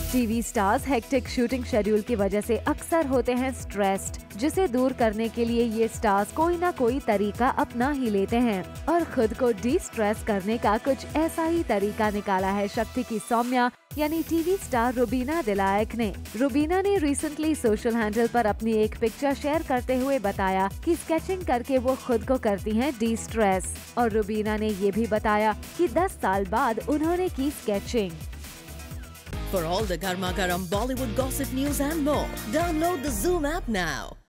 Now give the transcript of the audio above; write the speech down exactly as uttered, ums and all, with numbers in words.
TV stars hectic shooting schedule की वजह से अक्सर होते हैं स्ट्रेस्ड, जिसे दूर करने के लिए ये स्टार्स कोई ना कोई तरीका अपना ही लेते हैं और खुद को डी स्ट्रेस करने का कुछ ऐसा ही तरीका निकाला है शक्ति की सौम्या यानी टीवी स्टार रुबीना दिलायक ने। रुबीना ने रिसेंटली सोशल हैंडल पर अपनी एक पिक्चर शेयर करते हुए बताया कि स्केचिंग करके वो खुद को करती हैं डी स्ट्रेस और रुबीना ने ये भी बताया कि दस साल बाद उन्होंने की sketching. For all the Garma Garam Bollywood gossip news and more, download the Zoom app now.